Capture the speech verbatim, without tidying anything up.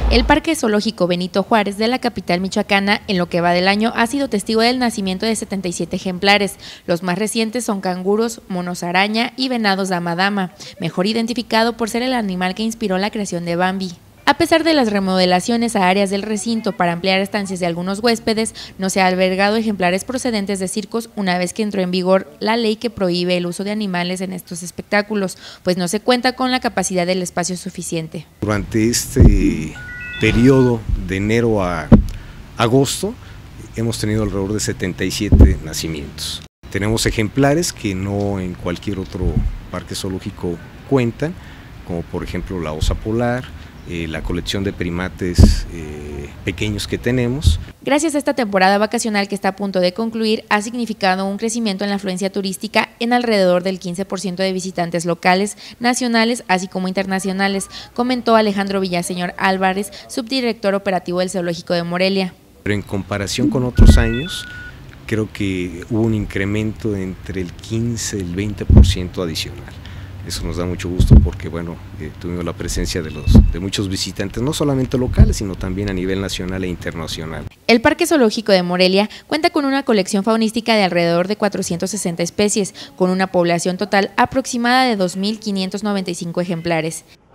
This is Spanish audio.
El Parque Zoológico Benito Juárez de la capital michoacana, en lo que va del año, ha sido testigo del nacimiento de setenta y siete ejemplares. Los más recientes son canguros, monos araña y venados dama dama, mejor identificado por ser el animal que inspiró la creación de Bambi. A pesar de las remodelaciones a áreas del recinto para ampliar estancias de algunos huéspedes, no se ha albergado ejemplares procedentes de circos una vez que entró en vigor la ley que prohíbe el uso de animales en estos espectáculos, pues no se cuenta con la capacidad del espacio suficiente. Durante este periodo de enero a agosto hemos tenido alrededor de setenta y siete nacimientos. Tenemos ejemplares que no en cualquier otro parque zoológico cuentan, como por ejemplo la osa polar, eh, la colección de primates eh, pequeños que tenemos. Gracias a esta temporada vacacional que está a punto de concluir, ha significado un crecimiento en la afluencia turística en alrededor del quince por ciento de visitantes locales, nacionales, así como internacionales, comentó Alejandro Villaseñor Álvarez, subdirector operativo del Zoológico de Morelia. Pero en comparación con otros años, creo que hubo un incremento entre el quince y el veinte por ciento adicional. Eso nos da mucho gusto porque bueno, eh, tuvimos la presencia de, los, de muchos visitantes, no solamente locales, sino también a nivel nacional e internacional. El Parque Zoológico de Morelia cuenta con una colección faunística de alrededor de cuatrocientas sesenta especies, con una población total aproximada de dos mil quinientos noventa y cinco ejemplares.